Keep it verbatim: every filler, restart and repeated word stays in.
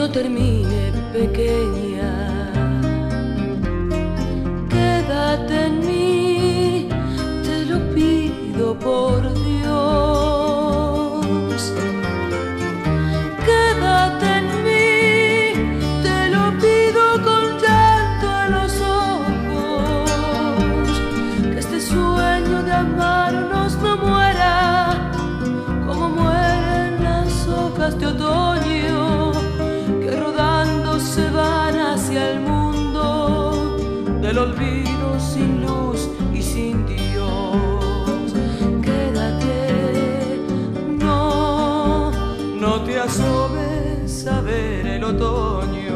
no termine, pequeña. Quédate en mí, te lo pido por Dios. Quédate en mí, te lo pido con llanto en los ojos. Que este sueño de amarnos no muera como mueren las hojas de otoño, que rodando se van hacia el mundo del olvido, sin luz y sin Dios. Quédate, no, no te asomes a ver el otoño.